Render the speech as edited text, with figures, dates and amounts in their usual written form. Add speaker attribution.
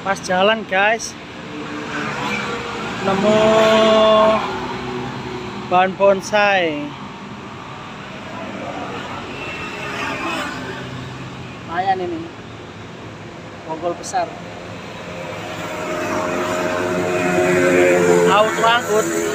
Speaker 1: Pas jalan guys, nemu bahan bonsai. Lumayan ini, bonggol besar. Auto angkut.